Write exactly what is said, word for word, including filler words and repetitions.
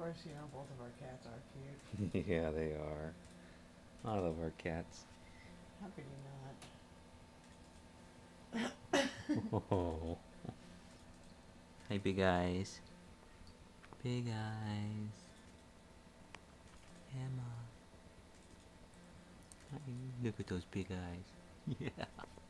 course, you know, both of our cats are cute. Yeah, they are. I love our cats. How could you not? Oh. Hey, big eyes. Big eyes. Emma. Look at those big eyes. Yeah.